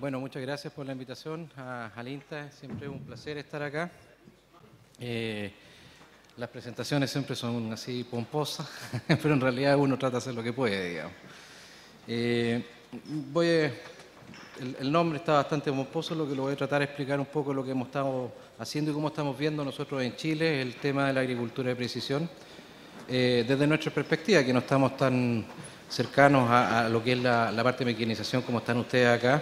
Bueno, muchas gracias por la invitación al INTA. Siempre es un placer estar acá. Las presentaciones siempre son así pomposas, pero en realidad uno trata de hacer lo que puede, digamos. El nombre está bastante pomposo, lo que lo voy a tratar de explicar un poco lo que hemos estado haciendo y cómo estamos viendo nosotros en Chile el tema de la agricultura de precisión, desde nuestra perspectiva, que no estamos tan cercanos a lo que es la parte de mecanización como están ustedes acá.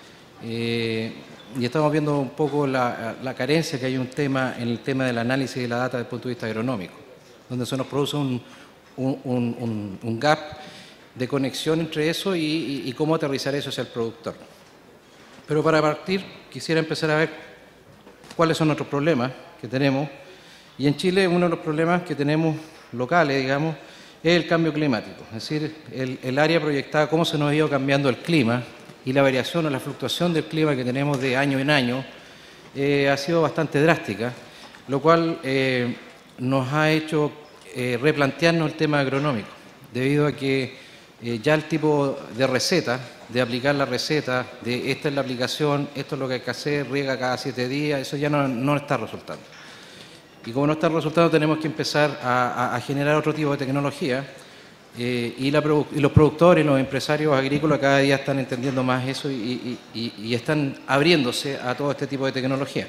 Y estamos viendo un poco la carencia que hay en el tema del análisis de la data desde el punto de vista agronómico, donde se nos produce un gap de conexión entre eso y cómo aterrizar eso hacia el productor. Pero para partir, quisiera empezar a ver cuáles son nuestros problemas que tenemos. Y en Chile uno de los problemas que tenemos locales, digamos, es el cambio climático. Es decir, el área proyectada, cómo se nos ha ido cambiando el clima y la variación o la fluctuación del clima que tenemos de año en año ha sido bastante drástica, lo cual nos ha hecho replantearnos el tema agronómico, debido a que ya el tipo de receta, de aplicar la receta, de esta es la aplicación, esto es lo que hay que hacer, riega cada 7 días, eso ya no está resultando. Y como no está resultando, tenemos que empezar a generar otro tipo de tecnología. Y los productores, los empresarios agrícolas cada día están entendiendo más eso y están abriéndose a todo este tipo de tecnología,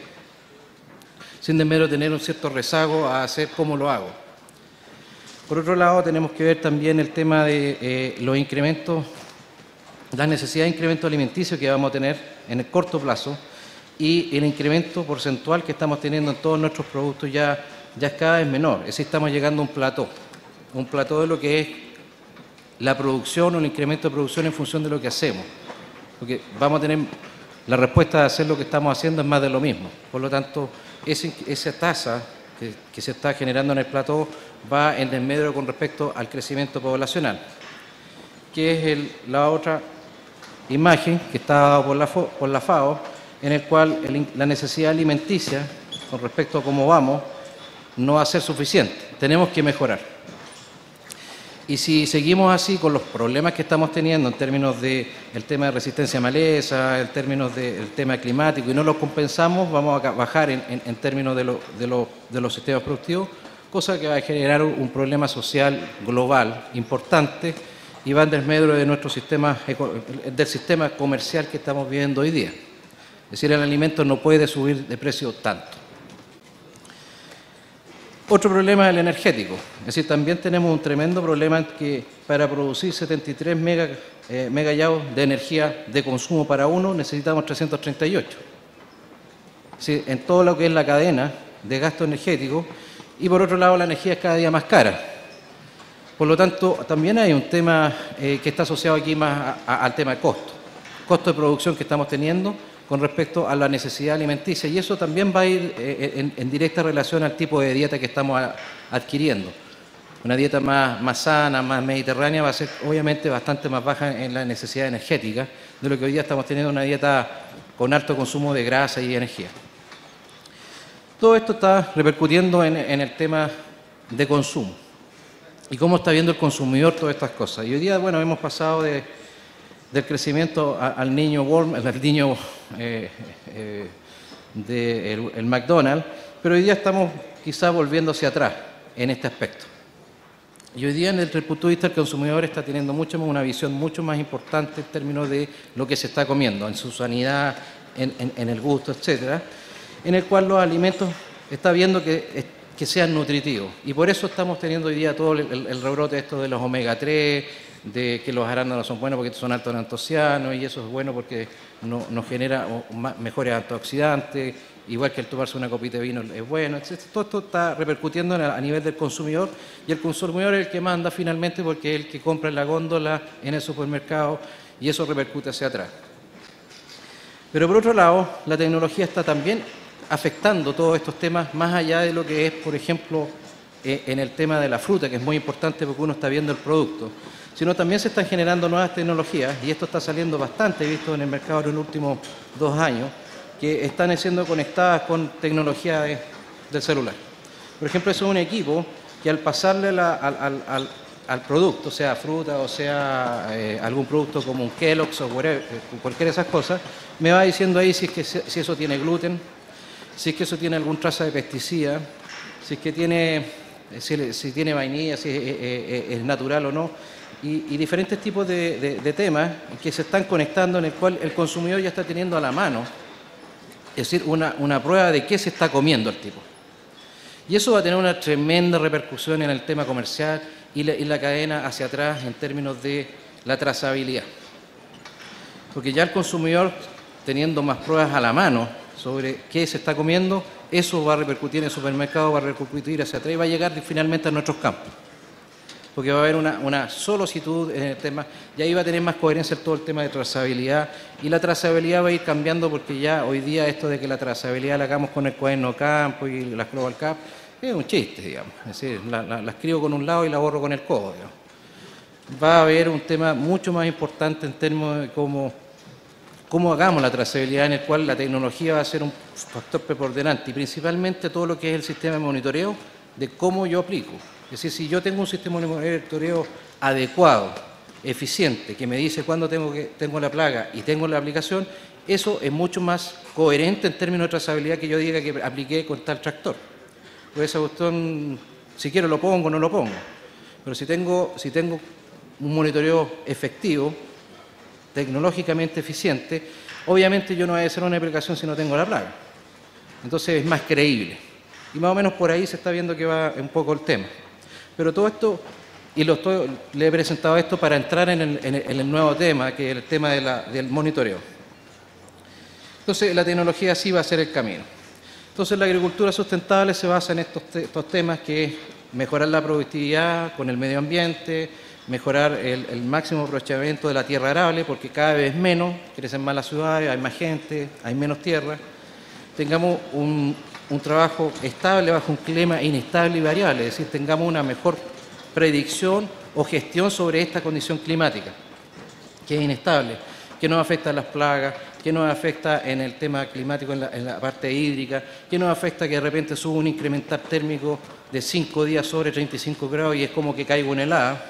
sin desmero tener un cierto rezago a hacer cómo lo hago. Por otro lado, tenemos que ver también el tema de los incrementos, la necesidad de incremento alimenticio que vamos a tener en el corto plazo y el incremento porcentual que estamos teniendo en todos nuestros productos ya es cada vez menor. Es decir, estamos llegando a un plató de lo que es la producción o el incremento de producción en función de lo que hacemos. Porque vamos a tener la respuesta de hacer lo que estamos haciendo es más de lo mismo. Por lo tanto, esa tasa que se está generando en el plató va en desmedro con respecto al crecimiento poblacional, que es la otra imagen que está dada por la FAO, en el cual la necesidad alimenticia con respecto a cómo vamos no va a ser suficiente. Tenemos que mejorar. Y si seguimos así con los problemas que estamos teniendo en términos del tema de resistencia a maleza, en términos del tema climático, y no los compensamos, vamos a bajar en términos de los sistemas productivos, cosa que va a generar un problema social global importante y va en desmedro de nuestro sistema, del sistema comercial que estamos viviendo hoy día. Es decir, el alimento no puede subir de precio tanto. Otro problema es el energético. Es decir, también tenemos un tremendo problema en que para producir 73 megayauros de energía de consumo para uno necesitamos 338. Es decir, en todo lo que es la cadena de gasto energético, y por otro lado la energía es cada día más cara. Por lo tanto, también hay un tema que está asociado aquí más al tema de costo de producción que estamos teniendo con respecto a la necesidad alimenticia, y eso también va a ir en directa relación al tipo de dieta que estamos adquiriendo. Una dieta más sana, más mediterránea, va a ser obviamente bastante más baja en la necesidad energética de lo que hoy día estamos teniendo, una dieta con alto consumo de grasa y energía. Todo esto está repercutiendo en el tema de consumo y cómo está viendo el consumidor todas estas cosas. Y hoy día, bueno, hemos pasado del crecimiento al niño del McDonald's, pero hoy día estamos quizás volviendo hacia atrás en este aspecto. Y hoy día, desde el punto de vista del consumidor, está teniendo una visión mucho más importante en términos de lo que se está comiendo, en su sanidad, en el gusto, etcétera, en el cual los alimentos está viendo que sean nutritivos. Y por eso estamos teniendo hoy día todo el rebrote esto de los omega 3, de que los arándanos son buenos porque son altos en antocianos, y eso es bueno porque nos genera mejores antioxidantes, igual que el tomarse una copita de vino es bueno, etc. Todo esto está repercutiendo a nivel del consumidor, y el consumidor es el que manda finalmente porque es el que compra en la góndola, en el supermercado, y eso repercute hacia atrás. Pero por otro lado, la tecnología está también afectando todos estos temas, más allá de lo que es, por ejemplo, en el tema de la fruta, que es muy importante porque uno está viendo el producto, sino también se están generando nuevas tecnologías, y esto está saliendo bastante, visto en el mercado en los últimos 2 años, que están siendo conectadas con tecnología del celular. Por ejemplo, eso es un equipo que al pasarle al producto, sea fruta o sea algún producto como un Kellogg's o whatever, cualquiera de esas cosas, me va diciendo ahí si eso tiene gluten, si es que eso tiene algún traza de pesticida, si es que tiene, si tiene vainilla, si es natural o no, y diferentes tipos de temas que se están conectando en el cual el consumidor ya está teniendo a la mano, es decir, una prueba de qué se está comiendo el tipo. Y eso va a tener una tremenda repercusión en el tema comercial y la cadena hacia atrás en términos de la trazabilidad. Porque ya el consumidor, teniendo más pruebas a la mano sobre qué se está comiendo, eso va a repercutir en el supermercado, va a repercutir hacia atrás y va a llegar finalmente a nuestros campos. Porque va a haber una solicitud en el tema, y ahí va a tener más coherencia todo el tema de trazabilidad, y la trazabilidad va a ir cambiando porque ya hoy día esto de que la trazabilidad la hagamos con el cuaderno campo y las Global Cap es un chiste, digamos. Es decir, la escribo con un lado y la borro con el codo, digamos. Va a haber un tema mucho más importante en términos de cómo hagamos la trazabilidad, en el cual la tecnología va a ser un factor preponderante, y principalmente todo lo que es el sistema de monitoreo de cómo yo aplico. Es decir, si yo tengo un sistema de monitoreo adecuado, eficiente, que me dice cuándo tengo la plaga y tengo la aplicación, eso es mucho más coherente en términos de trazabilidad que yo diga que apliqué con tal tractor. Pues esa cuestión, si quiero lo pongo o no lo pongo. Pero si tengo un monitoreo efectivo, tecnológicamente eficiente, obviamente yo no voy a hacer una aplicación si no tengo la plaga. Entonces es más creíble. Y más o menos por ahí se está viendo que va un poco el tema. Pero todo esto, le he presentado esto para entrar en el nuevo tema, que es el tema del monitoreo. Entonces, la tecnología sí va a ser el camino. Entonces, la agricultura sustentable se basa en estos temas, que es mejorar la productividad con el medio ambiente, mejorar el máximo aprovechamiento de la tierra arable, porque cada vez menos, crecen más las ciudades, hay más gente, hay menos tierra. Tengamos un trabajo estable bajo un clima inestable y variable, es decir, tengamos una mejor predicción o gestión sobre esta condición climática, que es inestable, que nos afecta a las plagas, que nos afecta en el tema climático, en la parte hídrica, que nos afecta que de repente sube un incremental térmico de 5 días sobre 35 grados y es como que caigo en helada.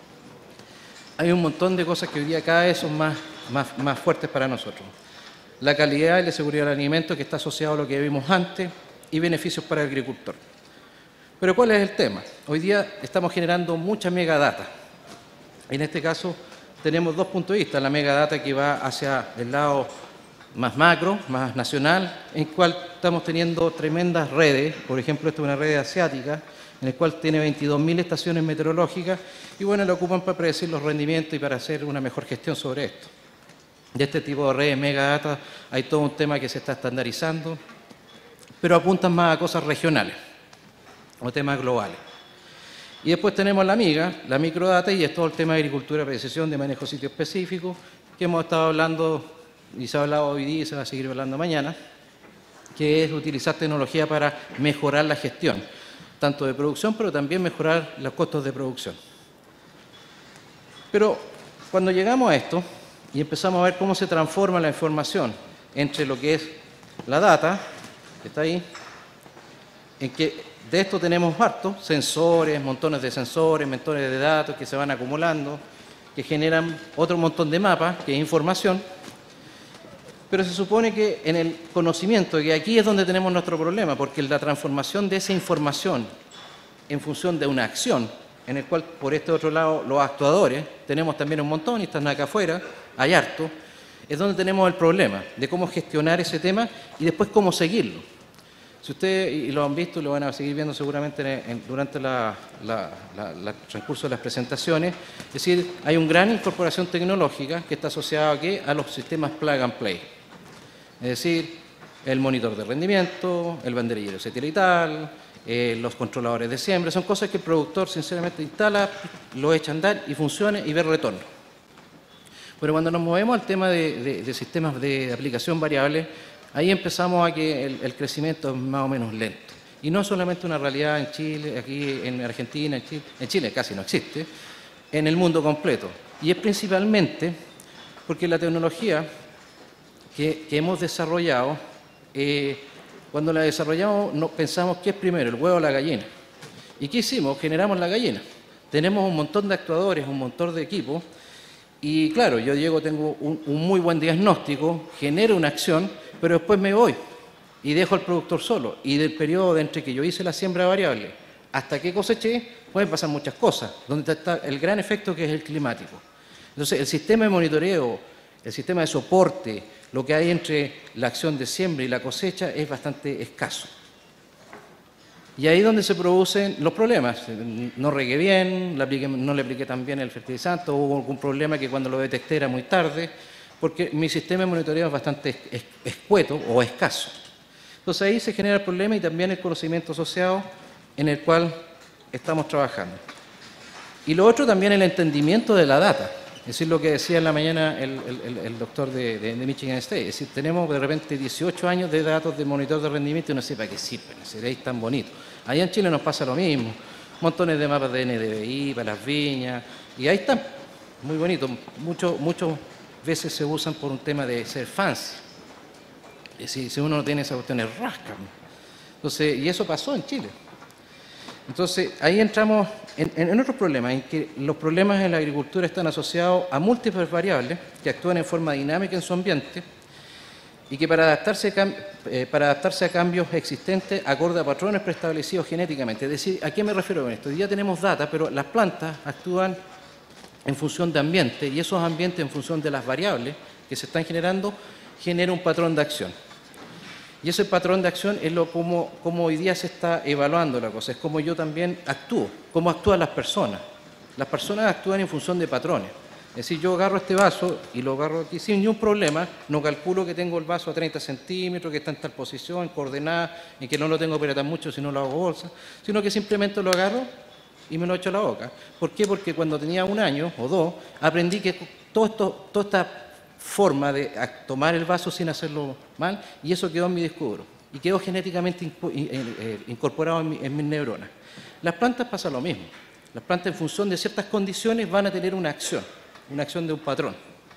Hay un montón de cosas que hoy día cada vez son más fuertes para nosotros. La calidad y la seguridad del alimento, que está asociado a lo que vimos antes, y beneficios para el agricultor. Pero ¿cuál es el tema? Hoy día estamos generando mucha megadata. En este caso tenemos dos puntos de vista. La megadata que va hacia el lado más macro, más nacional, en el cual estamos teniendo tremendas redes. Por ejemplo, esta es una red asiática, en la cual tiene 22.000 estaciones meteorológicas, y bueno, la ocupan para predecir los rendimientos y para hacer una mejor gestión sobre esto. De este tipo de redes megadata hay todo un tema que se está estandarizando, pero apuntan más a cosas regionales o temas globales. Y después tenemos la amiga, la microdata, y es todo el tema de agricultura, precisión, de manejo sitio específico, que hemos estado hablando y se ha hablado hoy día y se va a seguir hablando mañana, que es utilizar tecnología para mejorar la gestión, tanto de producción, pero también mejorar los costos de producción. Pero cuando llegamos a esto y empezamos a ver cómo se transforma la información entre lo que es la data, que está ahí, en que de esto tenemos hartos sensores, montones de sensores, montones de datos que se van acumulando, que generan otro montón de mapas, que es información, pero se supone que en el conocimiento, que aquí es donde tenemos nuestro problema, porque la transformación de esa información en función de una acción, en el cual por este otro lado los actuadores, tenemos también un montón y están acá afuera, hay harto, es donde tenemos el problema de cómo gestionar ese tema y después cómo seguirlo. Si ustedes y lo han visto y lo van a seguir viendo seguramente durante el transcurso de las presentaciones, es decir, hay una gran incorporación tecnológica que está asociada a los sistemas plug and play. Es decir, el monitor de rendimiento, el banderillero satelital, los controladores de siembra, son cosas que el productor sinceramente instala, lo echa a andar y funciona y ve retorno. Pero cuando nos movemos al tema de sistemas de aplicación variable, ahí empezamos a que el crecimiento es más o menos lento. Y no solamente una realidad en Chile, aquí en Argentina, en Chile casi no existe, en el mundo completo. Y es principalmente porque la tecnología que hemos desarrollado, cuando la desarrollamos pensamos qué es primero, el huevo o la gallina. ¿Y qué hicimos? Generamos la gallina. tenemos un montón de actuadores, un montón de equipos, y claro, yo llego, tengo un muy buen diagnóstico, genero una acción, pero después me voy y dejo al productor solo. Y del periodo de entre que yo hice la siembra variable hasta que coseché, pueden pasar muchas cosas, donde está el gran efecto que es el climático. Entonces, el sistema de monitoreo, el sistema de soporte, lo que hay entre la acción de siembra y la cosecha es bastante escaso. Y ahí es donde se producen los problemas. No regué bien, no le apliqué tan bien el fertilizante, hubo algún problema que cuando lo detecté era muy tarde, porque mi sistema de monitoreo es bastante escueto o escaso. Entonces ahí se genera el problema y también el conocimiento asociado en el cual estamos trabajando. Y lo otro también el entendimiento de la data. Es decir, lo que decía en la mañana el doctor de Michigan State. Es decir, tenemos de repente 18 años de datos de monitor de rendimiento y no sé para qué sirven, seréis tan bonitos. Allá en Chile nos pasa lo mismo. Montones de mapas de NDVI para las viñas. Y ahí están, muy bonitos. Muchas veces se usan por un tema de ser fancy. Es decir, si uno no tiene esa cuestión, es rasca. Entonces, y eso pasó en Chile. Entonces, ahí entramos en otros problemas, en que los problemas en la agricultura están asociados a múltiples variables que actúan en forma dinámica en su ambiente y que para adaptarse a cambios existentes acorde a patrones preestablecidos genéticamente. Es decir, ¿a qué me refiero con esto? Hoy día tenemos data, pero las plantas actúan en función de ambiente y esos ambientes en función de las variables que se están generando, genera un patrón de acción. Y ese patrón de acción es como hoy día se está evaluando la cosa, es como yo también actúo, cómo actúan las personas. Las personas actúan en función de patrones. Es decir, yo agarro este vaso y lo agarro aquí sin ningún problema, no calculo que tengo el vaso a 30 centímetros, que está en tal posición, coordenada, y que no lo tengo que apretar mucho si no lo hago bolsa, sino que simplemente lo agarro y me lo echo a la boca. ¿Por qué? Porque cuando tenía 1 año o 2, aprendí que toda esta forma de tomar el vaso sin hacerlo mal, y eso quedó en mi disco duro y quedó genéticamente incorporado en mis neuronas. Las plantas pasa lo mismo. Las plantas en función de ciertas condiciones van a tener una acción de un patrón.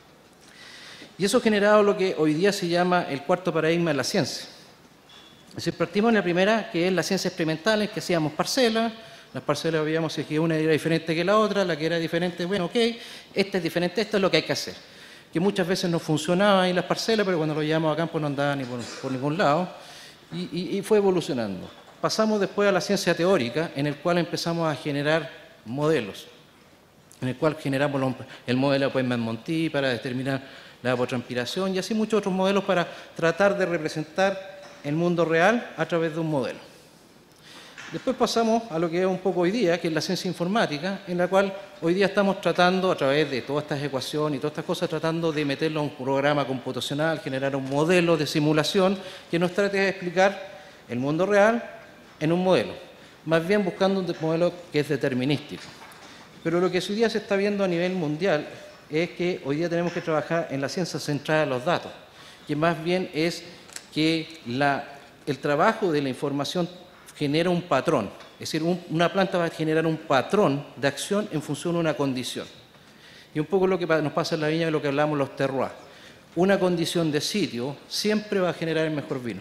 Y eso ha generado lo que hoy día se llama el cuarto paradigma de la ciencia. Es decir, partimos en la primera, que es la ciencia experimental, en que hacíamos parcelas. Las parcelas veíamos si que una era diferente que la otra, la que era diferente, bueno, ok, esta es diferente, esto es lo que hay que hacer. Que muchas veces no funcionaba en las parcelas, pero cuando lo llevamos a campo no andaba ni por ningún lado, y fue evolucionando. Pasamos después a la ciencia teórica, en el cual empezamos a generar modelos, en el cual generamos el modelo de Puigman-Monti para determinar la evapotranspiración y así muchos otros modelos para tratar de representar el mundo real a través de un modelo. Después pasamos a lo que es un poco hoy día, que es la ciencia informática, en la cual hoy día estamos tratando, a través de todas estas ecuaciones y todas estas cosas, tratando de meterlo a un programa computacional, generar un modelo de simulación que nos trate de explicar el mundo real en un modelo, más bien buscando un modelo que es determinístico. Pero lo que hoy día se está viendo a nivel mundial es que hoy día tenemos que trabajar en la ciencia centrada en los datos, que más bien es que el trabajo de la información genera un patrón, es decir, una planta va a generar un patrón de acción en función de una condición. Y un poco lo que nos pasa en la viña es lo que hablamos los terroirs. Una condición de sitio siempre va a generar el mejor vino,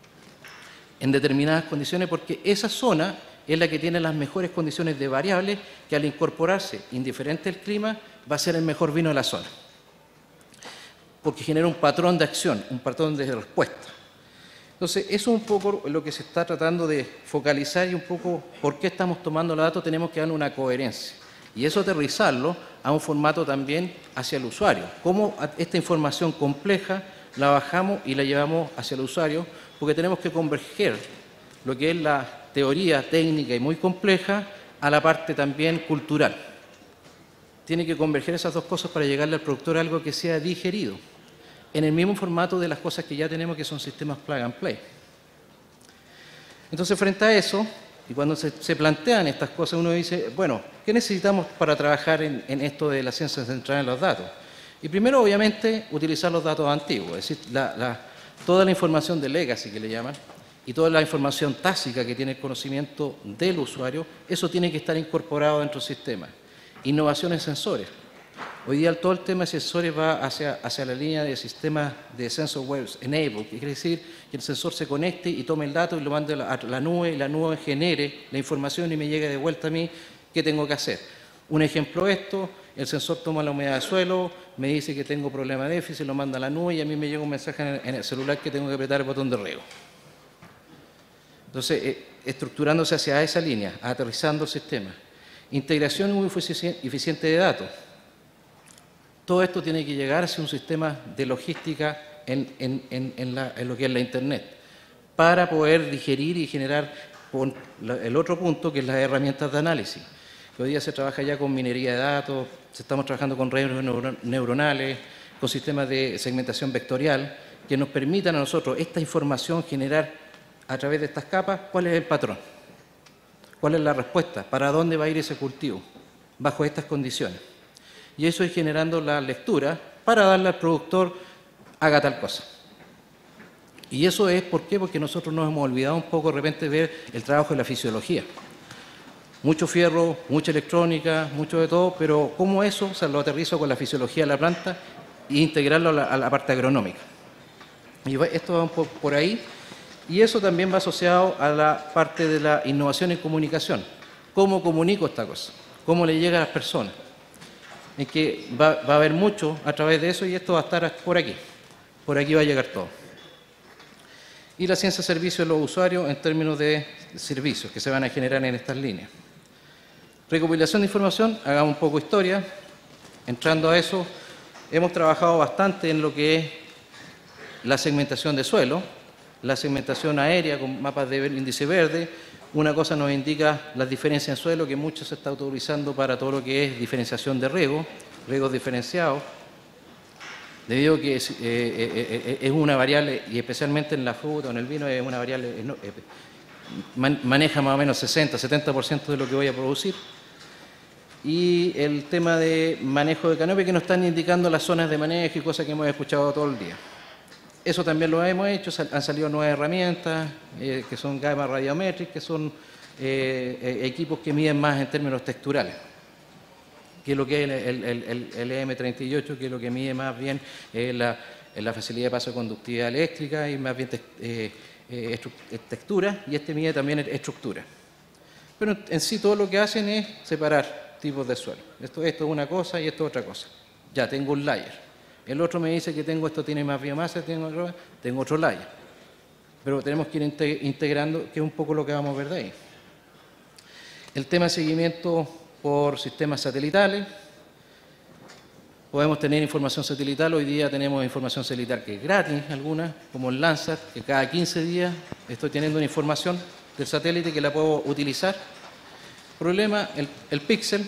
en determinadas condiciones, porque esa zona es la que tiene las mejores condiciones de variables que al incorporarse, indiferente el clima, va a ser el mejor vino de la zona. Porque genera un patrón de acción, un patrón de respuesta. Entonces, eso es un poco lo que se está tratando de focalizar y un poco por qué estamos tomando los datos, tenemos que darle una coherencia. Y eso aterrizarlo a un formato también hacia el usuario. Cómo esta información compleja la bajamos y la llevamos hacia el usuario, porque tenemos que converger lo que es la teoría técnica y muy compleja a la parte también cultural. Tiene que converger esas dos cosas para llegarle al productor a algo que sea digerido, en el mismo formato de las cosas que ya tenemos, que son sistemas plug and play. Entonces, frente a eso, y cuando se plantean estas cosas, uno dice, bueno, ¿qué necesitamos para trabajar en esto de la ciencia centrada en los datos? Y primero, obviamente, utilizar los datos antiguos, es decir, toda la información de legacy, que le llaman, y toda la información tácita que tiene el conocimiento del usuario, eso tiene que estar incorporado dentro del sistema. Innovación en sensores. Hoy día todo el tema de sensores va hacia la línea de sistemas de Sensor Web Enabled, que quiere decir que el sensor se conecte y tome el dato y lo mande a la nube, y la nube genere la información y me llegue de vuelta a mí qué tengo que hacer. Un ejemplo esto, el sensor toma la humedad del suelo, me dice que tengo problema de déficit, lo manda a la nube y a mí me llega un mensaje en el celular que tengo que apretar el botón de riego. Entonces, estructurándose hacia esa línea, aterrizando el sistema. Integración muy eficiente de datos. Todo esto tiene que llegar hacia un sistema de logística en lo que es la Internet, para poder digerir y generar el otro punto, que es las herramientas de análisis. Hoy día se trabaja ya con minería de datos, estamos trabajando con redes neuronales, con sistemas de segmentación vectorial, que nos permitan a nosotros esta información generar a través de estas capas cuál es el patrón, cuál es la respuesta, para dónde va a ir ese cultivo, bajo estas condiciones. Y eso es generando la lectura para darle al productor, haga tal cosa. Y eso es, ¿por qué? Porque nosotros nos hemos olvidado un poco de repente de ver el trabajo de la fisiología. Mucho fierro, mucha electrónica, mucho de todo, pero ¿cómo eso lo aterrizo con la fisiología de la planta e integrarlo a la parte agronómica? Y esto va un poco por ahí, y eso también va asociado a la parte de la innovación en comunicación. ¿Cómo comunico esta cosa? ¿Cómo le llega a las personas? En que va a haber mucho a través de eso, y esto va a estar por aquí va a llegar todo. Y la ciencia de servicio de los usuarios en términos de servicios que se van a generar en estas líneas. Recopilación de información, hagamos un poco de historia. Entrando a eso, hemos trabajado bastante en lo que es la segmentación de suelo, la segmentación aérea con mapas de índice verde. Una cosa nos indica las diferencias en suelo, que mucho se está utilizando para todo lo que es diferenciación de riegos diferenciados, debido a que es una variable, y especialmente en la fruta o en el vino, es una variable, maneja más o menos 60-70% de lo que voy a producir. Y el tema de manejo de canopia, que nos están indicando las zonas de manejo y cosas que hemos escuchado todo el día. Eso también lo hemos hecho, han salido nuevas herramientas, que son Gamma Radiometric, que son equipos que miden más en términos texturales, que es lo que es el EM38, que es lo que mide más bien la facilidad de paso de conductividad eléctrica y más bien textura, y este mide también estructura. Pero en sí todo lo que hacen es separar tipos de suelo. Esto es una cosa y esto es otra cosa. Ya tengo un layer. El otro me dice que esto tiene más biomasa, tengo otro layer. Pero tenemos que ir integrando, que es un poco lo que vamos a ver de ahí. El tema de seguimiento por sistemas satelitales. Podemos tener información satelital. Hoy día tenemos información satelital que es gratis, algunas, como el Landsat, que cada 15 días estoy teniendo una información del satélite que la puedo utilizar. Problema, el píxel.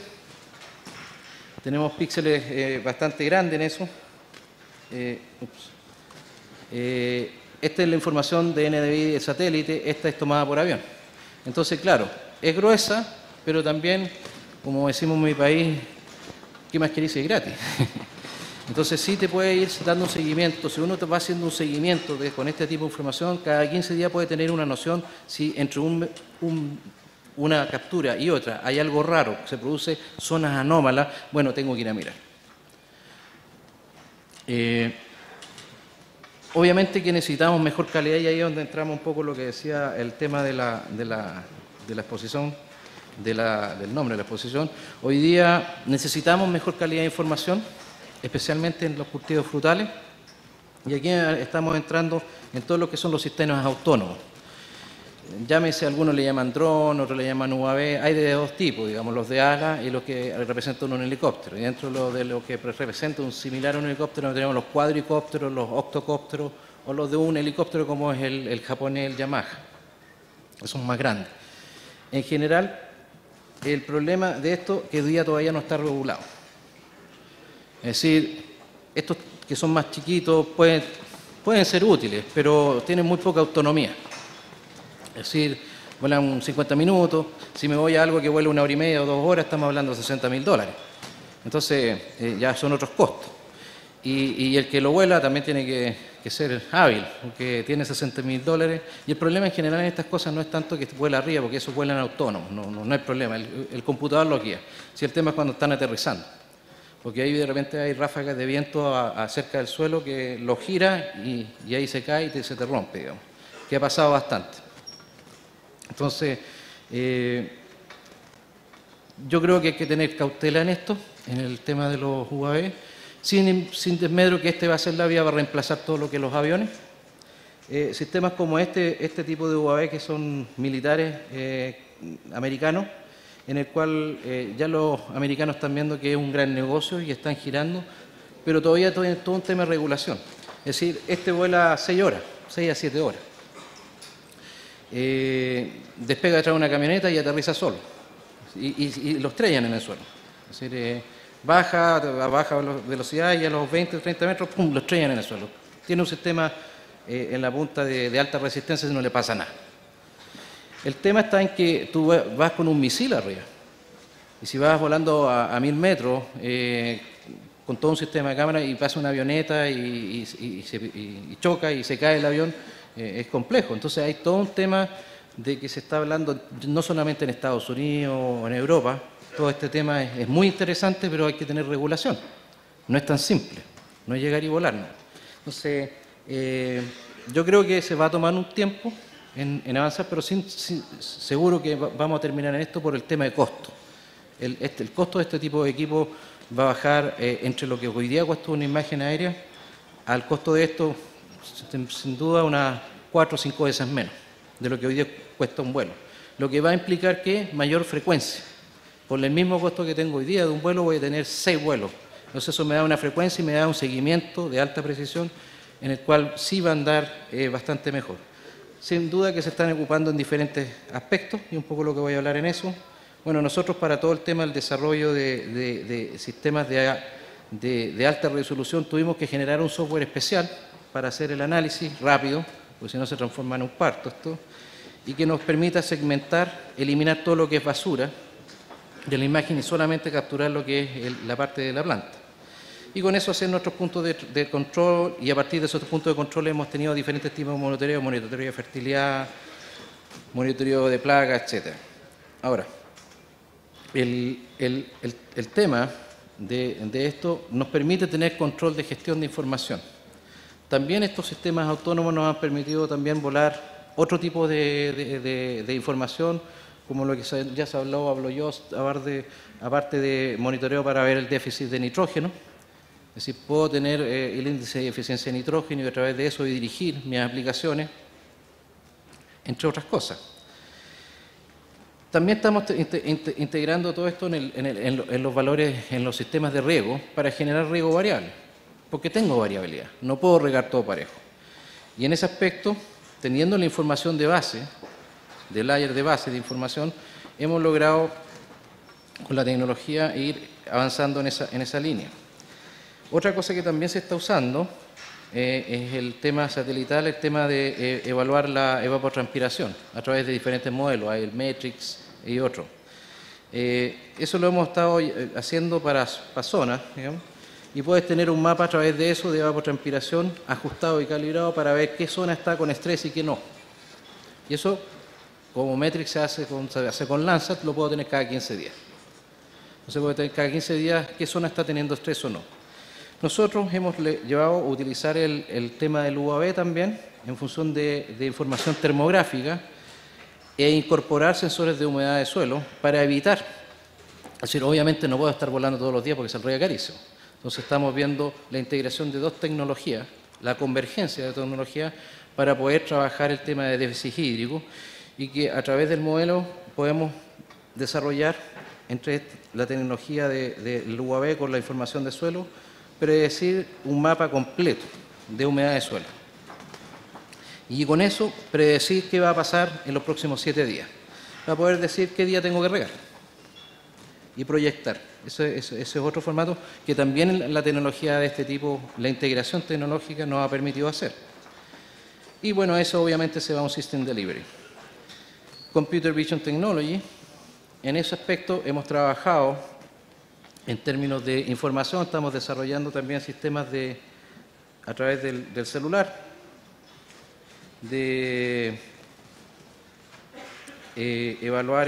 Tenemos píxeles bastante grandes en eso. Esta es la información de NDVI del satélite, esta es tomada por avión. Entonces, claro, es gruesa, pero también, como decimos en mi país, ¿qué más querés? Es gratis. Entonces sí te puede ir dando un seguimiento. Si uno te va haciendo un seguimiento con este tipo de información, cada 15 días puede tener una noción si entre una captura y otra hay algo raro, se produce zonas anómalas, bueno, tengo que ir a mirar. Obviamente que necesitamos mejor calidad, y ahí es donde entramos un poco lo que decía el tema de la exposición, del nombre de la exposición. Hoy día necesitamos mejor calidad de información, especialmente en los cultivos frutales, y aquí estamos entrando en todo lo que son los sistemas autónomos. Llámese, algunos le llaman dron, otros le llaman UAV, hay de dos tipos, digamos, los de ala y los que representan un helicóptero. Y dentro de lo que representa un similar a un helicóptero tenemos los cuadricópteros, los octocópteros o los de un helicóptero como es el japonés, el Yamaha. Son más grandes. En general, el problema de esto es que hoy día todavía no está regulado. Es decir, estos que son más chiquitos pueden ser útiles, pero tienen muy poca autonomía. Es decir, vuelan 50 minutos, si me voy a algo que vuela 1 hora y media o 2 horas, estamos hablando de $60.000. Entonces, ya son otros costos. Y el que lo vuela también tiene que ser hábil, porque tiene $60.000. Y el problema en general en estas cosas no es tanto que vuela arriba, porque esos vuelan autónomos, no hay problema, el computador lo guía. Si el tema es cuando están aterrizando, porque ahí de repente hay ráfagas de viento cerca del suelo que lo gira y ahí se cae y se te rompe, digamos, que ha pasado bastante. Entonces, Yo creo que hay que tener cautela en esto, en el tema de los UAV, sin desmedro que este va a ser la vía para reemplazar todo lo que los aviones. Sistemas como este tipo de UAV que son militares americanos, en el cual ya los americanos están viendo que es un gran negocio y están girando, pero todavía todo un tema de regulación. Es decir, este vuela 6 horas, 6 a 7 horas. Despega detrás de una camioneta y aterriza solo. Y lo estrellan en el suelo. Es decir, baja a baja velocidad y a los 20 o 30 metros, ¡pum!, lo estrellan en el suelo. Tiene un sistema en la punta de alta resistencia y no le pasa nada. El tema está en que tú vas con un misil arriba. Y si vas volando a 1000 metros, con todo un sistema de cámara y pasa una avioneta y choca y se cae el avión, es complejo. Entonces hay todo un tema de que se está hablando no solamente en Estados Unidos o en Europa. Todo este tema es muy interesante, pero hay que tener regulación. No es tan simple, no es llegar y volar, ¿no? Entonces, yo creo que se va a tomar un tiempo en avanzar, pero seguro que vamos a terminar en esto por el tema de costo. El costo de este tipo de equipo va a bajar entre lo que hoy día cuesta una imagen aérea al costo de esto, sin duda, unas 4 o 5 veces menos de lo que hoy día cuesta un vuelo. Lo que va a implicar que mayor frecuencia. Por el mismo costo que tengo hoy día de un vuelo, voy a tener 6 vuelos. Entonces eso me da una frecuencia y me da un seguimiento de alta precisión en el cual sí va a andar bastante mejor. Sin duda que se están ocupando en diferentes aspectos y un poco lo que voy a hablar en eso. Bueno, nosotros para todo el tema del desarrollo de sistemas de alta resolución tuvimos que generar un software especial para hacer el análisis rápido, porque si no se transforma en un parto esto, y que nos permita segmentar, eliminar todo lo que es basura de la imagen y solamente capturar lo que es la parte de la planta. Y con eso hacer nuestros puntos de control, y a partir de esos puntos de control hemos tenido diferentes tipos de monitoreo de fertilidad, monitoreo de plagas, etc. Ahora, el tema de esto nos permite tener control de gestión de información. También estos sistemas autónomos nos han permitido también volar otro tipo de información, como lo que ya se hablo yo, aparte de monitoreo para ver el déficit de nitrógeno. Es decir, puedo tener el índice de eficiencia de nitrógeno y a través de eso dirigir mis aplicaciones, entre otras cosas. También estamos integrando todo esto en los valores, en los sistemas de riego, para generar riego variable, porque tengo variabilidad, no puedo regar todo parejo. Y en ese aspecto, teniendo la información de base, del layer de base de información, hemos logrado con la tecnología ir avanzando en esa línea. Otra cosa que también se está usando es el tema satelital, el tema de evaluar la evapotranspiración a través de diferentes modelos, hay el Metrix y otros. Eso lo hemos estado haciendo para zonas, digamos, y puedes tener un mapa a través de eso de evapotranspiración ajustado y calibrado para ver qué zona está con estrés y qué no. Y eso, como Metrix se hace con Landsat, lo puedo tener cada 15 días. Entonces puedo tener cada 15 días qué zona está teniendo estrés o no. Nosotros hemos llevado a utilizar el tema del UAV también en función de información termográfica e incorporar sensores de humedad de suelo para evitar, es decir, obviamente no puedo estar volando todos los días porque saldría carísimo. Entonces estamos viendo la integración de dos tecnologías, la convergencia de tecnologías para poder trabajar el tema de déficit hídrico y que a través del modelo podemos desarrollar entre la tecnología del UAV con la información de suelo, predecir un mapa completo de humedad de suelo. Y con eso, predecir qué va a pasar en los próximos 7 días. Para poder decir qué día tengo que regar. Y proyectar. Ese es otro formato que también la tecnología de este tipo, la integración tecnológica nos ha permitido hacer. Y bueno, eso obviamente se va a un System Delivery. Computer Vision Technology. En ese aspecto hemos trabajado en términos de información, estamos desarrollando también sistemas a través del celular, de evaluar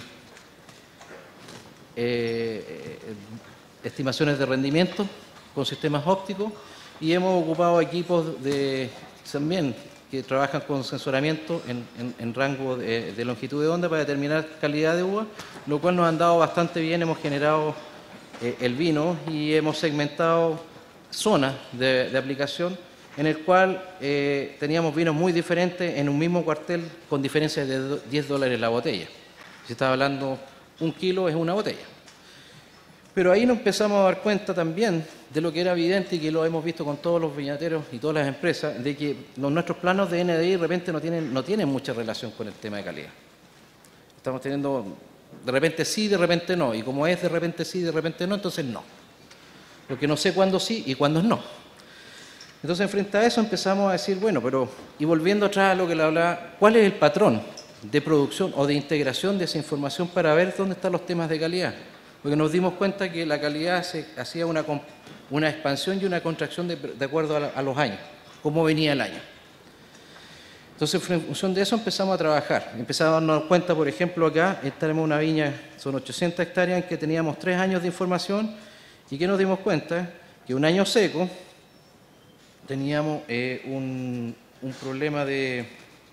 estimaciones de rendimiento con sistemas ópticos y hemos ocupado equipos también que trabajan con sensoramiento en rango de longitud de onda para determinar calidad de uva, lo cual nos han dado bastante bien. Hemos generado el vino y hemos segmentado zonas de aplicación en el cual teníamos vinos muy diferentes en un mismo cuartel con diferencias de $10 la botella. Si estaba hablando 1 kilo es una botella. Pero ahí nos empezamos a dar cuenta también de lo que era evidente y que lo hemos visto con todos los viñateros y todas las empresas, de que nuestros planos de NDI de repente no tienen mucha relación con el tema de calidad. Estamos teniendo de repente sí, de repente no, y como es de repente sí, de repente no, entonces no. Porque no sé cuándo sí y cuándo no. Entonces, frente a eso empezamos a decir, bueno, pero, y volviendo atrás a lo que le hablaba, ¿cuál es el patrón de producción o de integración de esa información para ver dónde están los temas de calidad? Porque nos dimos cuenta que la calidad se hacía una expansión y una contracción de acuerdo a los años, cómo venía el año. Entonces, en función de eso empezamos a trabajar. Empezamos a darnos cuenta, por ejemplo, acá tenemos una viña, son 800 hectáreas en que teníamos 3 años de información y que nos dimos cuenta que un año seco teníamos un problema de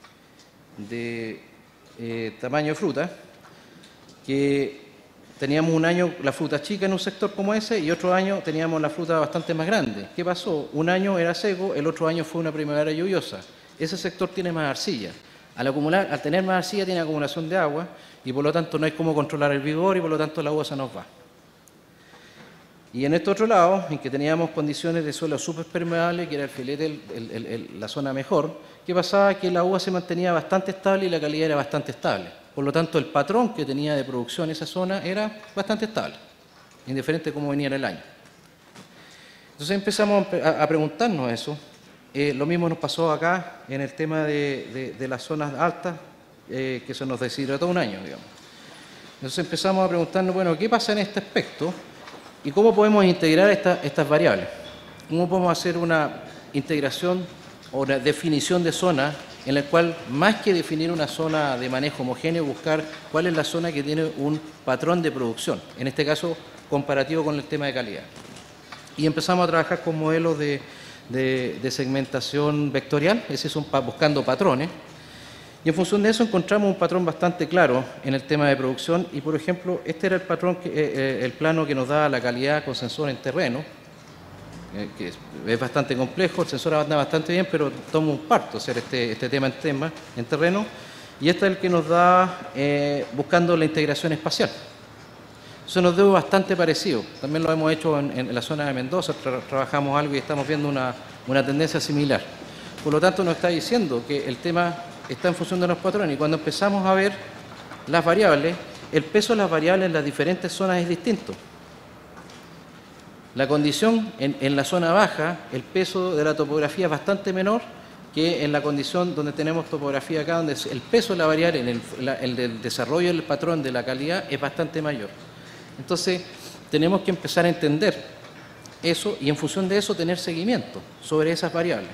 tamaño de fruta, que teníamos un año la fruta chica en un sector como ese y otro año teníamos la fruta bastante más grande. ¿Qué pasó? Un año era seco, el otro año fue una primavera lluviosa. Ese sector tiene más arcilla. Al tener más arcilla tiene acumulación de agua y por lo tanto no hay cómo controlar el vigor y por lo tanto la uva se nos va. Y en este otro lado, en que teníamos condiciones de suelo súper permeable, que era el filete, la zona mejor, ¿qué pasaba? Que la uva se mantenía bastante estable y la calidad era bastante estable. Por lo tanto, el patrón que tenía de producción esa zona era bastante estable, indiferente de cómo venía el año. Entonces empezamos a preguntarnos eso. Lo mismo nos pasó acá en el tema de las zonas altas, que se nos deshidrató un año, digamos. Entonces empezamos a preguntarnos, bueno, ¿qué pasa en este aspecto? ¿Y cómo podemos integrar estas variables? ¿Cómo podemos hacer una integración o una definición de zona en la cual, más que definir una zona de manejo homogéneo, buscar cuál es la zona que tiene un patrón de producción, en este caso comparativo con el tema de calidad? Y empezamos a trabajar con modelos de segmentación vectorial, es decir, buscando patrones. Y en función de eso encontramos un patrón bastante claro en el tema de producción y, por ejemplo, este era el patrón, el plano que nos da la calidad con sensor en terreno, que es bastante complejo, el sensor anda bastante bien, pero toma un parto hacer este tema en terreno, y este es el que nos da buscando la integración espacial. Eso nos dio bastante parecido, también lo hemos hecho en la zona de Mendoza, trabajamos algo y estamos viendo una tendencia similar. Por lo tanto, nos está diciendo que el tema está en función de los patrones y cuando empezamos a ver las variables, el peso de las variables en las diferentes zonas es distinto. La condición en la zona baja, el peso de la topografía es bastante menor que en la condición donde tenemos topografía acá, donde el peso de la variable, el del desarrollo del patrón de la calidad es bastante mayor. Entonces, tenemos que empezar a entender eso y en función de eso tener seguimiento sobre esas variables.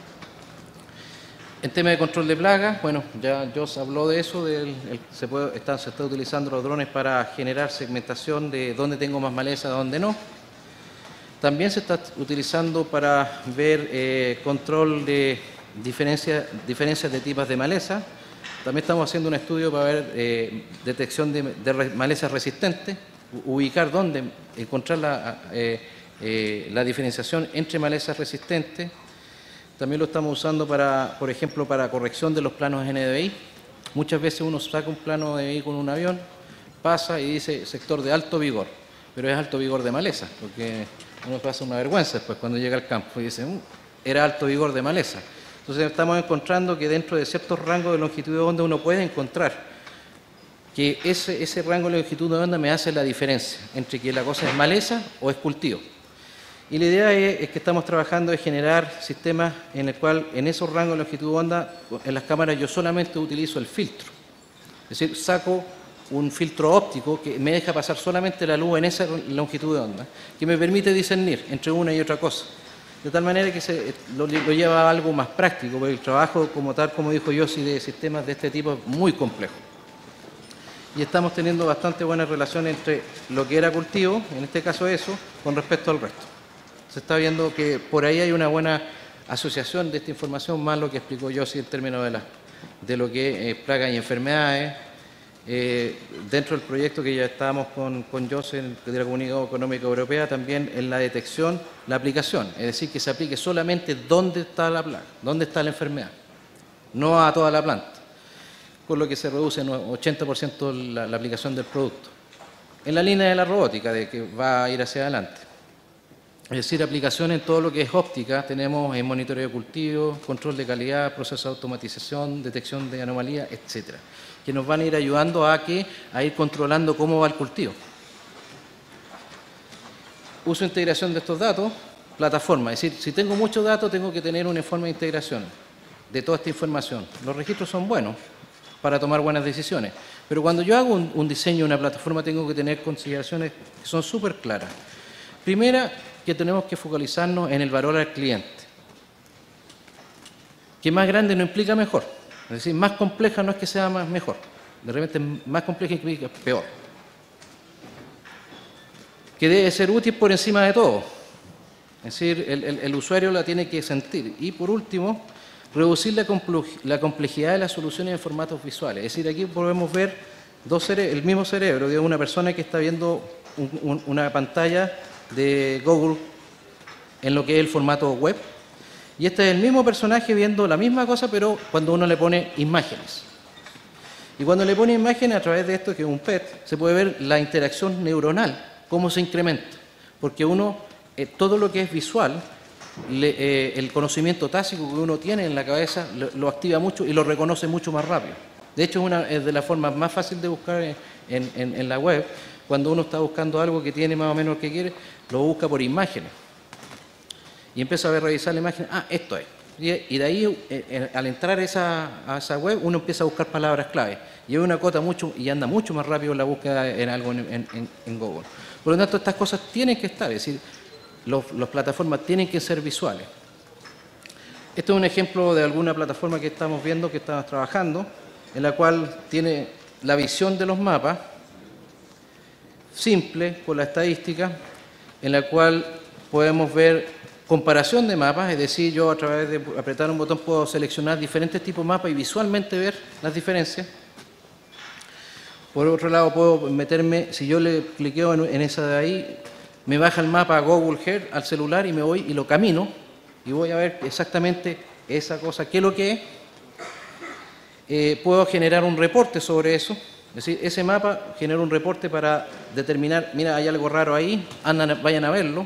En tema de control de plagas, bueno, ya Jos habló de eso, se está utilizando los drones para generar segmentación de dónde tengo más maleza, dónde no. También se está utilizando para ver control de diferencias de tipos de maleza. También estamos haciendo un estudio para ver detección de malezas resistentes, ubicar dónde encontrar la diferenciación entre malezas resistentes. También lo estamos usando para, por ejemplo, para corrección de los planos NDVI. Muchas veces uno saca un plano de NDVI con un avión, pasa y dice sector de alto vigor, pero es alto vigor de maleza, porque uno pasa una vergüenza después cuando llega al campo y dice, era alto vigor de maleza. Entonces estamos encontrando que dentro de ciertos rangos de longitud de onda uno puede encontrar que ese rango de longitud de onda me hace la diferencia entre que la cosa es maleza o es cultivo. Y la idea es que estamos trabajando en generar sistemas en el cual en esos rangos de longitud de onda, en las cámaras yo solamente utilizo el filtro. Es decir, saco un filtro óptico que me deja pasar solamente la luz en esa longitud de onda, que me permite discernir entre una y otra cosa. De tal manera que lo lleva a algo más práctico, porque el trabajo como tal, como dijo Yossi, de sistemas de este tipo es muy complejo. Y estamos teniendo bastante buena relación entre lo que era cultivo, en este caso eso, con respecto al resto. Se está viendo que por ahí hay una buena asociación de esta información más lo que explicó Yossi en términos de lo que es plagas y enfermedades. Dentro del proyecto que ya estábamos con Yossi de la Comunidad Económica Europea, también en la detección, la aplicación, es decir, que se aplique solamente dónde está la plaga, dónde está la enfermedad, no a toda la planta, con lo que se reduce en 80% la aplicación del producto. En la línea de la robótica, de que va a ir hacia adelante. Es decir, aplicación en todo lo que es óptica, tenemos en monitoreo de cultivo, control de calidad, proceso de automatización, detección de anomalías, etcétera, que nos van a ir ayudando a ir controlando cómo va el cultivo. Uso e integración de estos datos, plataforma, es decir, si tengo muchos datos, tengo que tener una forma de integración de toda esta información. Los registros son buenos para tomar buenas decisiones, pero cuando yo hago un diseño de una plataforma, tengo que tener consideraciones que son súper claras. Primera, que tenemos que focalizarnos en el valor al cliente. Que más grande no implica mejor. Es decir, más compleja no es que sea más mejor. De repente, más compleja implica peor. Que debe ser útil por encima de todo. Es decir, el usuario la tiene que sentir. Y por último, reducir la complejidad de las soluciones en formatos visuales. Es decir, aquí podemos ver el mismo cerebro de una persona que está viendo una pantalla de Google en lo que es el formato web, y este es el mismo personaje viendo la misma cosa, pero cuando uno le pone imágenes. Y cuando le pone imágenes a través de esto, que es un PET, se puede ver la interacción neuronal, cómo se incrementa, porque uno, todo lo que es visual, el conocimiento tácito que uno tiene en la cabeza lo activa mucho y lo reconoce mucho más rápido. De hecho, es de las formas más fáciles de buscar en la web. Cuando uno está buscando algo que tiene más o menos lo que quiere, lo busca por imágenes. Y empieza a revisar la imagen, esto es. Y de ahí, al entrar a esa web, uno empieza a buscar palabras clave. Y una cota y anda mucho más rápido la búsqueda en algo en Google. Por lo tanto, estas cosas tienen que estar, es decir, las plataformas tienen que ser visuales. Este es un ejemplo de alguna plataforma que estamos viendo, que estamos trabajando, en la cual tiene la visión de los mapas, simple, con la estadística, en la cual podemos ver comparación de mapas, es decir, yo a través de apretar un botón puedo seleccionar diferentes tipos de mapas y visualmente ver las diferencias. Por otro lado, puedo meterme, si yo le cliqueo en esa de ahí, me baja el mapa a Google Earth al celular y me voy y lo camino y voy a ver exactamente esa cosa, qué es lo que es. Puedo generar un reporte sobre eso. Es decir, ese mapa genera un reporte para determinar, mira, hay algo raro ahí, vayan a verlo.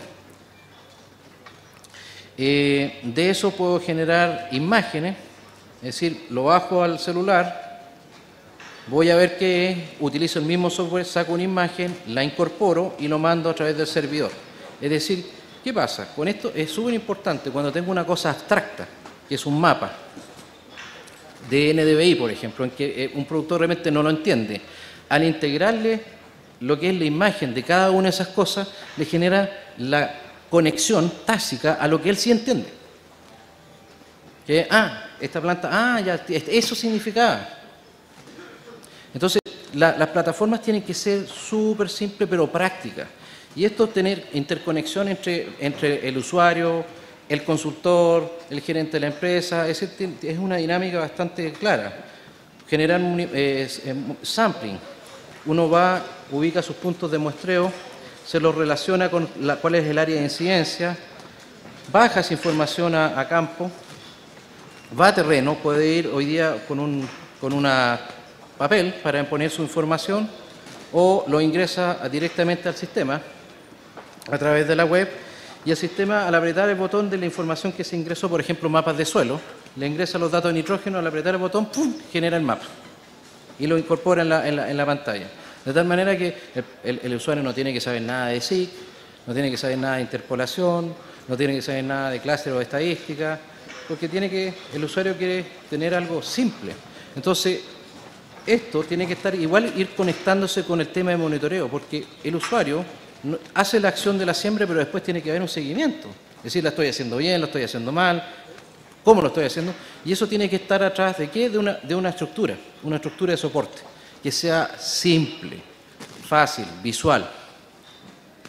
De eso puedo generar imágenes, es decir, lo bajo al celular, voy a ver qué es, utilizo el mismo software, saco una imagen, la incorporo y lo mando a través del servidor. Es decir, ¿qué pasa? Con esto es súper importante cuando tengo una cosa abstracta, que es un mapa de NDVI, por ejemplo, en que un productor realmente no lo entiende. Al integrarle lo que es la imagen de cada una de esas cosas, le genera la conexión tácita a lo que él sí entiende. Que, esta planta, ya, eso significaba. Entonces, las plataformas tienen que ser súper simples, pero prácticas. Y esto es tener interconexión entre el usuario, el consultor, el gerente de la empresa, es una dinámica bastante clara. Generar sampling. Uno ubica sus puntos de muestreo, se los relaciona con cuál es el área de incidencia, baja esa información a campo, va a terreno, puede ir hoy día con una papel para poner su información o lo ingresa directamente al sistema a través de la web. Y el sistema, al apretar el botón de la información que se ingresó, por ejemplo, mapas de suelo, le ingresa los datos de nitrógeno, al apretar el botón, ¡pum!, genera el mapa y lo incorpora en la pantalla. De tal manera que el usuario no tiene que saber nada de SIG, no tiene que saber nada de interpolación, no tiene que saber nada de clúster o de estadística, porque el usuario quiere tener algo simple. Entonces, esto tiene que estar igual, ir conectándose con el tema de monitoreo, porque el usuario hace la acción de la siembra, pero después tiene que haber un seguimiento. Es decir, la estoy haciendo bien, la estoy haciendo mal, cómo lo estoy haciendo. Y eso tiene que estar atrás de ¿qué? De una estructura de soporte, que sea simple, fácil, visual.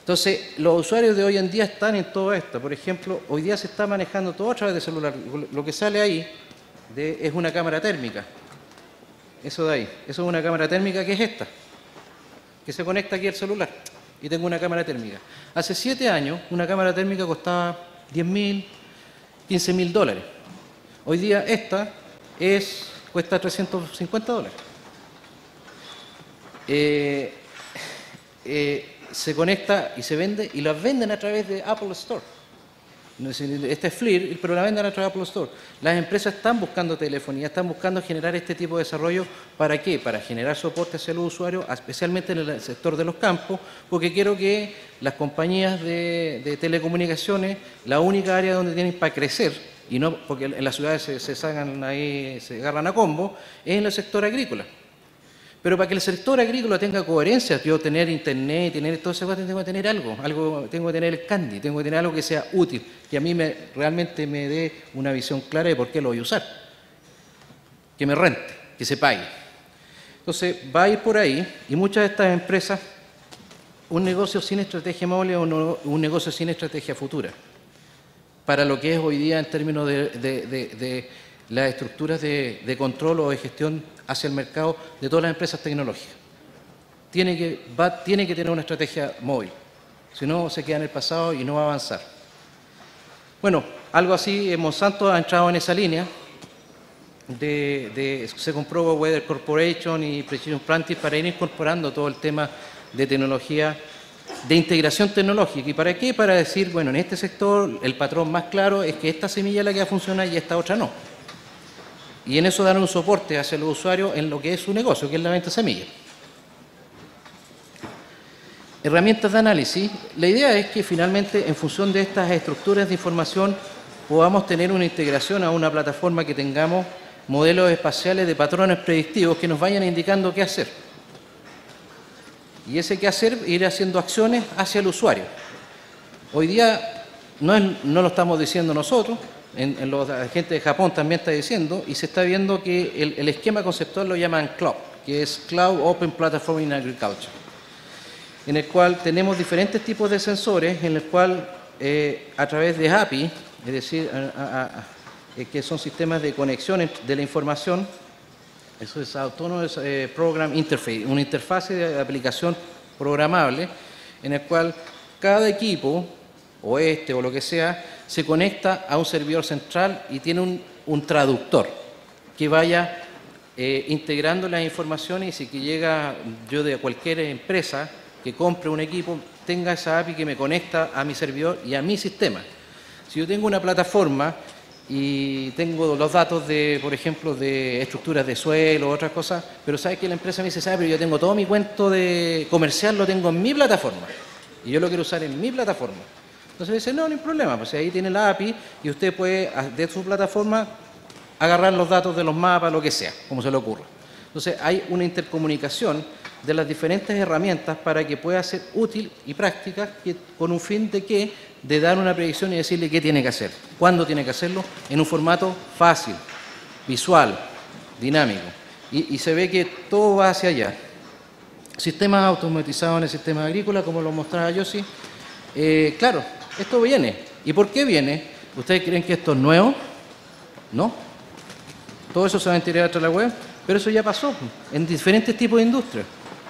Entonces, los usuarios de hoy en día están en todo esto. Por ejemplo, hoy día se está manejando todo a través de celular. Lo que sale ahí es una cámara térmica. Eso de ahí. Eso es una cámara térmica que es esta, que se conecta aquí al celular. Y tengo una cámara térmica. Hace 7 años, una cámara térmica costaba $10.000, $15.000. Hoy día esta cuesta $350. Se conecta y se vende, y las venden a través de Apple Store. Este es FLIR, pero la venden a través de Apple Store. Las empresas están buscando telefonía, están buscando generar este tipo de desarrollo. ¿Para qué? Para generar soporte hacia los usuarios, especialmente en el sector de los campos, porque quiero que las compañías de telecomunicaciones, la única área donde tienen para crecer, y no porque en las ciudades se sacan ahí, se agarran a combo, es en el sector agrícola. Pero para que el sector agrícola tenga coherencia, yo tener internet, tener todo ese tengo que tener algo, tengo que tener el Candy, tengo que tener algo que sea útil, que a mí realmente me dé una visión clara de por qué lo voy a usar, que me rente, que se pague. Entonces va a ir por ahí, y muchas de estas empresas, un negocio sin estrategia móvil o un negocio sin estrategia futura, para lo que es hoy día en términos de las estructuras de control o de gestión hacia el mercado de todas las empresas tecnológicas. Tiene que tener una estrategia móvil, si no se queda en el pasado y no va a avanzar. Bueno, algo así, Monsanto ha entrado en esa línea, se compró Weather Corporation y Precision Planting para ir incorporando todo el tema de tecnología, de integración tecnológica. ¿Y para qué? Para decir, bueno, en este sector el patrón más claro es que esta semilla es la que va a funcionar y esta otra no. Y en eso dar un soporte hacia los usuarios en lo que es su negocio, que es la venta de semillas. Herramientas de análisis. La idea es que finalmente, en función de estas estructuras de información, podamos tener una integración a una plataforma que tengamos modelos espaciales de patrones predictivos que nos vayan indicando qué hacer. Y ese qué hacer, ir haciendo acciones hacia el usuario. Hoy día no lo estamos diciendo nosotros, la gente de Japón también está diciendo, y se está viendo que el esquema conceptual lo llaman CLOP, que es Cloud Open Platform in Agriculture, en el cual tenemos diferentes tipos de sensores, en el cual a través de API, es decir, que son sistemas de conexión de la información, eso es Autonomous Program Interface, una interfase de aplicación programable, en el cual cada equipo, o o lo que sea, se conecta a un servidor central y tiene un traductor que vaya integrando las informaciones, y si que llega yo de cualquier empresa que compre un equipo, tenga esa API que me conecta a mi servidor y a mi sistema. Si yo tengo una plataforma y tengo los datos por ejemplo, de estructuras de suelo o otras cosas, pero sabes que la empresa me dice, pero yo tengo todo mi cuento de comercial, lo tengo en mi plataforma y yo lo quiero usar en mi plataforma. Entonces dice, no hay problema, pues ahí tiene la API y usted puede, de su plataforma, agarrar los datos de los mapas, lo que sea, como se le ocurra. Entonces hay una intercomunicación de las diferentes herramientas para que pueda ser útil y práctica, con un fin de dar una predicción y decirle qué tiene que hacer, cuándo tiene que hacerlo, en un formato fácil, visual, dinámico. Y se ve que todo va hacia allá. Sistemas automatizados en el sistema agrícola, como lo mostraba Yossi. Claro, esto viene. ¿Y por qué viene? ¿Ustedes creen que esto es nuevo? No. Todo eso se va a integrar a la web, pero eso ya pasó en diferentes tipos de industrias.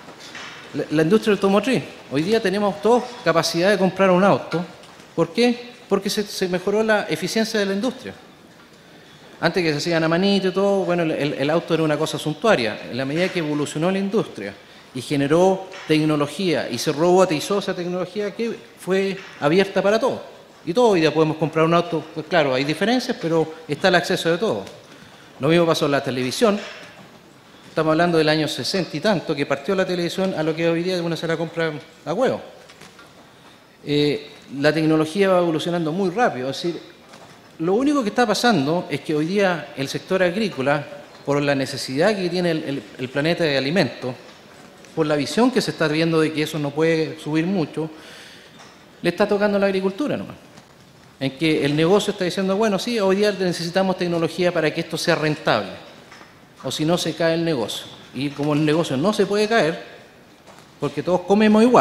La industria automotriz. Hoy día tenemos todos capacidad de comprar un auto. ¿Por qué? Porque se mejoró la eficiencia de la industria. Antes que se hacían a manito y todo, bueno, el auto era una cosa suntuaria. En la medida que evolucionó la industria y generó tecnología y se robotizó esa tecnología, que fue abierta para todos. Y todos hoy día podemos comprar un auto. Pues claro, hay diferencias, pero está el acceso de todos. Lo mismo pasó en la televisión. Estamos hablando del año 60 y tanto, que partió la televisión a lo que hoy día uno se la compra a huevo. La tecnología va evolucionando muy rápido. Es decir, lo único que está pasando es que hoy día el sector agrícola, por la necesidad que tiene el planeta de alimentos, por la visión que se está viendo de que eso no puede subir mucho, le está tocando a la agricultura nomás. En que el negocio está diciendo, bueno, sí, hoy día necesitamos tecnología para que esto sea rentable, o si no se cae el negocio. Y como el negocio no se puede caer, porque todos comemos igual,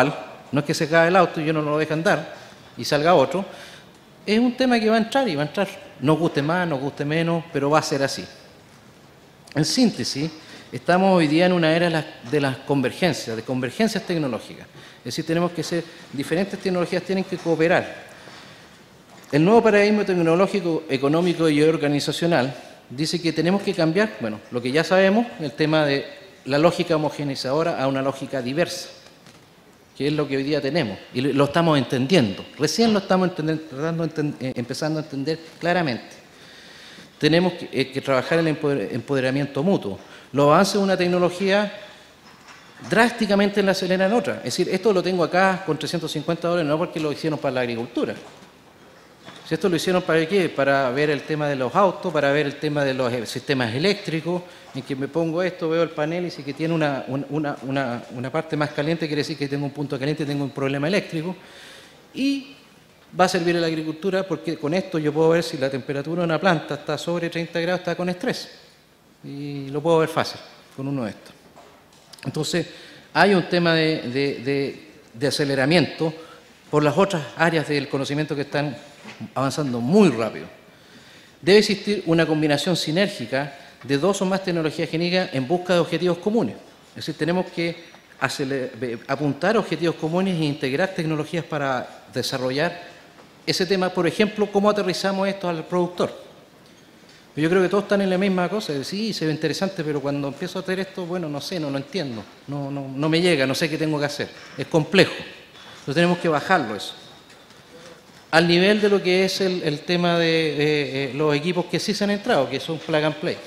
No es que se acabe el auto y yo no lo deje andar y salga otro. Es un tema que va a entrar y va a entrar. Nos guste más, nos guste menos, pero va a ser así. En síntesis, estamos hoy día en una era de las convergencias, de convergencias tecnológicas. Es decir, tenemos que ser, diferentes tecnologías tienen que cooperar. El nuevo paradigma tecnológico, económico y organizacional dice que tenemos que cambiar, bueno, lo que ya sabemos, el tema de la lógica homogeneizadora a una lógica diversa, que es lo que hoy día tenemos, y lo estamos entendiendo. Recién lo estamos empezando a entender claramente. Tenemos que trabajar en el empoderamiento mutuo. Los avances de una tecnología drásticamente la aceleran otra. Es decir, esto lo tengo acá con $350, no porque lo hicieron para la agricultura. Si esto lo hicieron ¿para qué? Para ver el tema de los autos, para ver el tema de los sistemas eléctricos, en que me pongo esto, veo el panel y si que tiene una parte más caliente, quiere decir que tengo un punto caliente, tengo un problema eléctrico. Y va a servir a la agricultura porque con esto yo puedo ver si la temperatura de una planta está sobre 30 grados, está con estrés. Y lo puedo ver fácil con uno de estos. Entonces, hay un tema de aceleramiento por las otras áreas del conocimiento que están avanzando muy rápido. Debe existir una combinación sinérgica de dos o más tecnologías génicas en busca de objetivos comunes. Es decir, tenemos que apuntar a objetivos comunes e integrar tecnologías para desarrollar ese tema. Por ejemplo, cómo aterrizamos esto al productor. Yo creo que todos están en la misma cosa. Sí, se ve interesante, pero cuando empiezo a hacer esto, bueno, no sé, no lo entiendo. No me llega, no sé qué tengo que hacer. Es complejo. Entonces tenemos que bajarlo eso. Al nivel de lo que es el tema de los equipos que sí se han entrado, que son plug and play.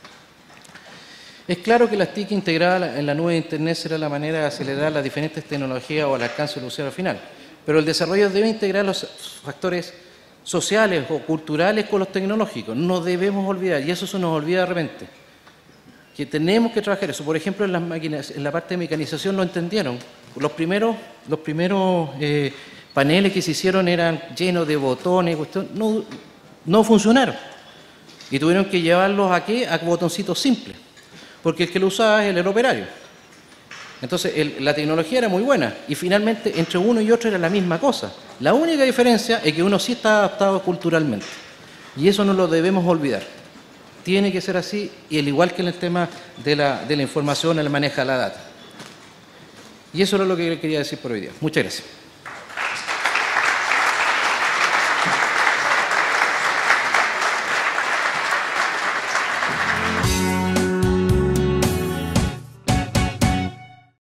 Es claro que las TIC integradas en la nube de Internet será la manera de acelerar las diferentes tecnologías o al alcance del usuario final, pero el desarrollo debe integrar los factores sociales o culturales con los tecnológicos. No debemos olvidar, y eso se nos olvida de repente, que tenemos que trabajar eso. Por ejemplo, en las máquinas, en la parte de mecanización lo entendieron. Los primeros paneles que se hicieron eran llenos de botones, no funcionaron. Y tuvieron que llevarlos ¿a qué? A botoncitos simples, porque el que lo usaba era el operario. Entonces, la tecnología era muy buena y finalmente entre uno y otro era la misma cosa. La única diferencia es que uno sí está adaptado culturalmente y eso no lo debemos olvidar. Tiene que ser así, y al igual que en el tema de la información, el manejo de la data. Y eso es lo que quería decir por hoy día. Muchas gracias.